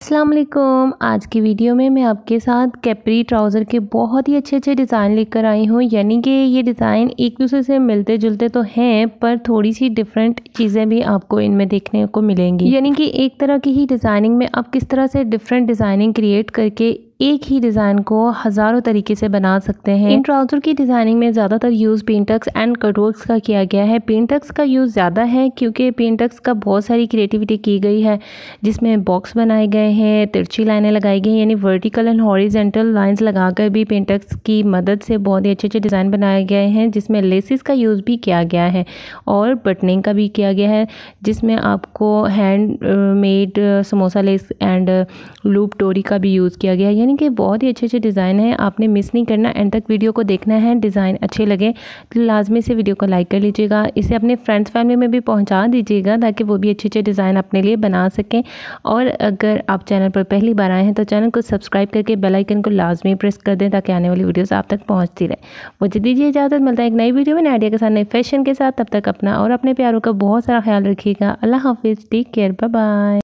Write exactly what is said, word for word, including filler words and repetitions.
अस्सलाम वालेकुम। आज की वीडियो में मैं आपके साथ कैप्री ट्राउज़र के बहुत ही अच्छे अच्छे डिज़ाइन लेकर आई हूँ। यानी कि ये डिज़ाइन एक दूसरे से मिलते जुलते तो हैं, पर थोड़ी सी डिफरेंट चीज़ें भी आपको इनमें देखने को मिलेंगी। यानी कि एक तरह की ही डिज़ाइनिंग में आप किस तरह से डिफरेंट डिज़ाइनिंग क्रिएट करके एक ही डिज़ाइन को हज़ारों तरीके से बना सकते हैं। इन ट्राउज़र की डिज़ाइनिंग में ज़्यादातर यूज़ पेंटक्स एंड कटवर्क्स का किया गया है। पेंटक्स का यूज़ ज़्यादा है क्योंकि पेंटक्स का बहुत सारी क्रिएटिविटी की गई है, जिसमें बॉक्स बनाए गए हैं, तिरछी लाइनें लगाई गई हैं, यानी वर्टिकल एंड हॉरिजेंटल लाइंस लगाकर भी पेंटक्स की मदद से बहुत ही अच्छे अच्छे डिज़ाइन बनाए गए हैं, जिसमें लेसिस का यूज़ भी किया गया है और बटनिंग का भी किया गया है, जिसमें आपको handmade samosa lace and loop टोरी का भी यूज़ किया गया है। यानी कि बहुत ही अच्छे अच्छे डिज़ाइन हैं, आपने मिस नहीं करना, एंड तक वीडियो को देखना है। डिज़ाइन अच्छे लगे तो लाजमी से वीडियो को लाइक कर लीजिएगा, इसे अपने फ्रेंड्स फैमिली में भी पहुंचा दीजिएगा ताकि वो भी अच्छे अच्छे डिज़ाइन अपने लिए बना सकें। और अगर आप चैनल पर पहली बार आए हैं तो चैनल को सब्सक्राइब करके बेल आइकन को लाजमी प्रेस कर दें ताकि आने वाली वीडियोस आप तक पहुँचती रहे। मुझे दीजिए इजाज़त, मिलता है एक नई वीडियो में नए आइडिया के साथ, नए फैशन के साथ। तब तक अपना और अपने प्यारों का बहुत सारा ख्याल रखिएगा। अल्लाह हाफिज़, टेक केयर, बाय बाय।